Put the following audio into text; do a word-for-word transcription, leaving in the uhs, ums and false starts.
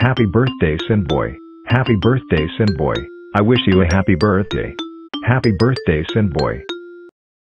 Happy birthday, Cindboy. Happy birthday, Cindboy. I wish you a happy birthday. Happy birthday, Cindboy.